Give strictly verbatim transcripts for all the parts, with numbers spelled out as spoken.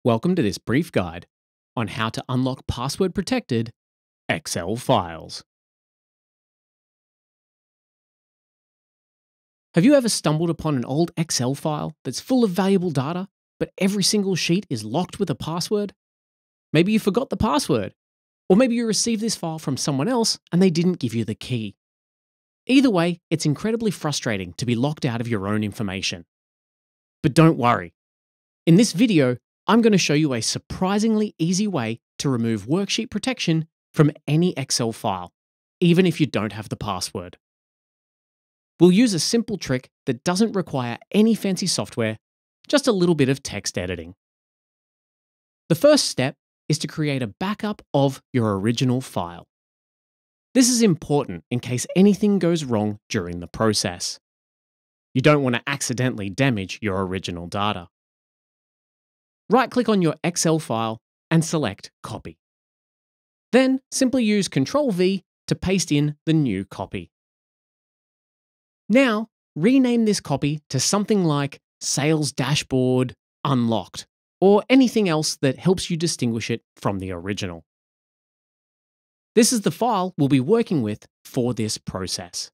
Welcome to this brief guide on how to unlock password-protected Excel files. Have you ever stumbled upon an old Excel file that's full of valuable data, but every single sheet is locked with a password? Maybe you forgot the password, or maybe you received this file from someone else and they didn't give you the key. Either way, it's incredibly frustrating to be locked out of your own information. But don't worry. In this video, I'm going to show you a surprisingly easy way to remove worksheet protection from any Excel file, even if you don't have the password. We'll use a simple trick that doesn't require any fancy software, just a little bit of text editing. The first step is to create a backup of your original file. This is important in case anything goes wrong during the process. You don't want to accidentally damage your original data. Right-click on your Excel file and select Copy. Then simply use control V to paste in the new copy. Now, rename this copy to something like Sales Dashboard Unlocked, or anything else that helps you distinguish it from the original. This is the file we'll be working with for this process.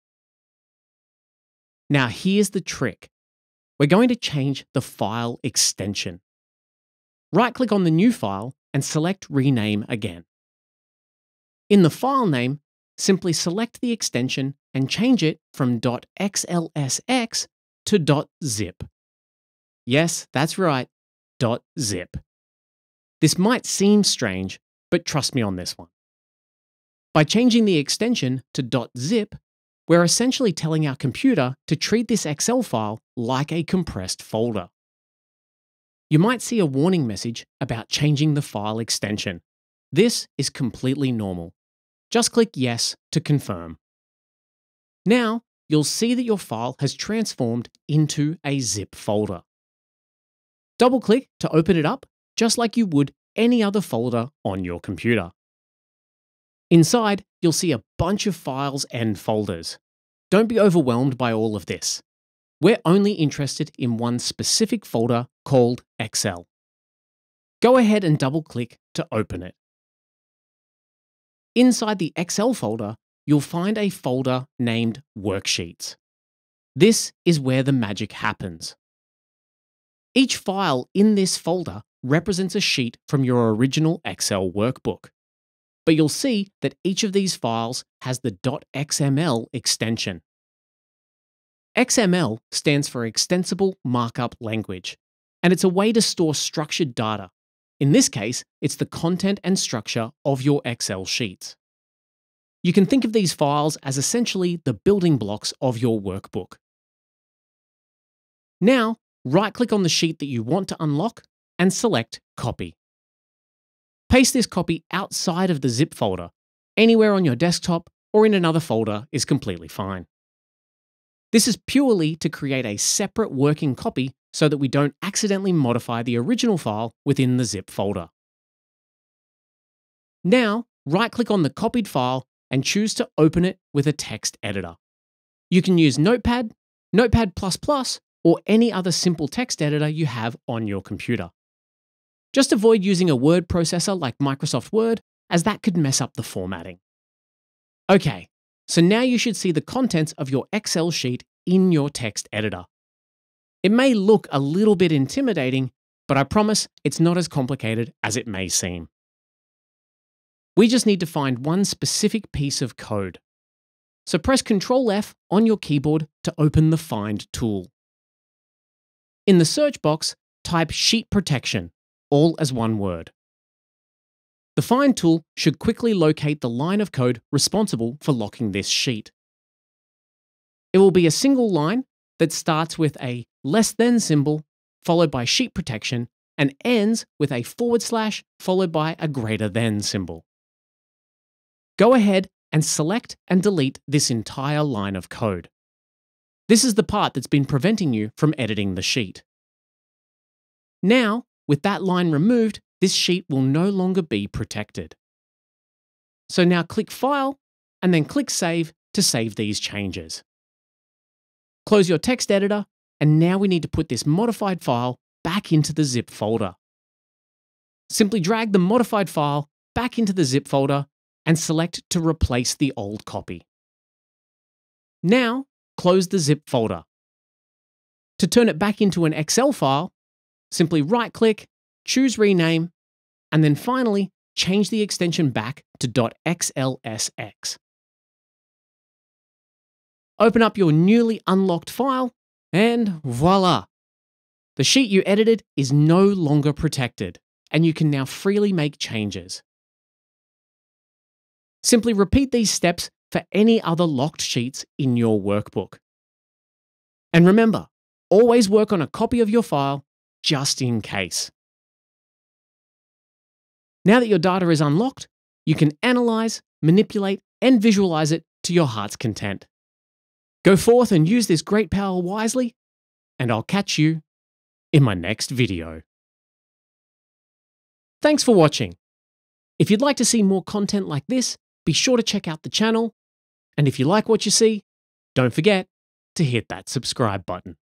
Now here's the trick. We're going to change the file extension. Right-click on the new file and select Rename again. In the file name, simply select the extension and change it from .xlsx to .zip. Yes, that's right, .zip. This might seem strange, but trust me on this one. By changing the extension to .zip, we're essentially telling our computer to treat this Excel file like a compressed folder. You might see a warning message about changing the file extension. This is completely normal. Just click Yes to confirm. Now, you'll see that your file has transformed into a zip folder. Double-click to open it up, just like you would any other folder on your computer. Inside, you'll see a bunch of files and folders. Don't be overwhelmed by all of this. We're only interested in one specific folder called Excel. Go ahead and double-click to open it. Inside the Excel folder, you'll find a folder named Worksheets. This is where the magic happens. Each file in this folder represents a sheet from your original Excel workbook. But you'll see that each of these files has the .xml extension. X M L stands for Extensible Markup Language, and it's a way to store structured data. In this case, it's the content and structure of your Excel sheets. You can think of these files as essentially the building blocks of your workbook. Now, right-click on the sheet that you want to unlock and select Copy. Paste this copy outside of the zip folder. Anywhere on your desktop or in another folder is completely fine. This is purely to create a separate working copy so that we don't accidentally modify the original file within the zip folder. Now, right-click on the copied file and choose to open it with a text editor. You can use Notepad, Notepad plus plus, or any other simple text editor you have on your computer. Just avoid using a word processor like Microsoft Word, as that could mess up the formatting. Okay, so now you should see the contents of your Excel sheet in your text editor. It may look a little bit intimidating, but I promise it's not as complicated as it may seem. We just need to find one specific piece of code. So press control F on your keyboard to open the Find tool. In the search box, type Sheet Protection, all as one word. The Find tool should quickly locate the line of code responsible for locking this sheet. It will be a single line that starts with a less than symbol, followed by sheet protection, and ends with a forward slash followed by a greater than symbol. Go ahead and select and delete this entire line of code. This is the part that's been preventing you from editing the sheet. Now, with that line removed, this sheet will no longer be protected. So now click File and then click Save to save these changes. Close your text editor, and now we need to put this modified file back into the zip folder. simply drag the modified file back into the zip folder and select to replace the old copy. Now, close the zip folder. To turn it back into an Excel file, simply right-click, choose Rename, and then finally change the extension back to .xlsx. Open up your newly unlocked file, and voila! The sheet you edited is no longer protected, and you can now freely make changes. Simply repeat these steps for any other locked sheets in your workbook. And remember, always work on a copy of your file just in case. Now that your data is unlocked, you can analyze, manipulate, and visualize it to your heart's content. Go forth and use this great power wisely, and I'll catch you in my next video. Thanks for watching. If you'd like to see more content like this, be sure to check out the channel. And if you like what you see, don't forget to hit that subscribe button.